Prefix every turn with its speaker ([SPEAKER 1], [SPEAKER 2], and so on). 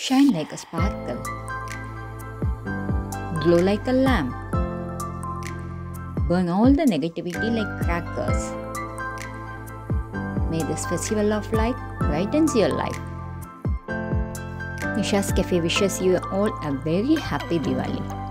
[SPEAKER 1] Shine like a sparkle. Glow like a lamp. Burn all the negativity like crackers. May this festival of light brightens your life. Nishaa'S Cafe wishes you all a very happy Diwali.